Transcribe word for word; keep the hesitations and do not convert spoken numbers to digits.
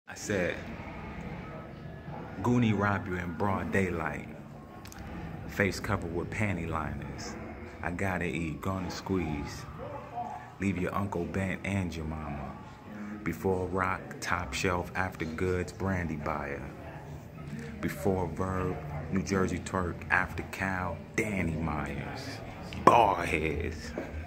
I said, Goonie rob you in broad daylight. Face covered with panty liners. I gotta eat, gonna squeeze. Leave your uncle Ben Aunt Jemima. Before rock, top shelf, after Goodz, Brandy buyer. Before Verb, New Jersey Twork, after Cow, Danny Myers. Bar heads.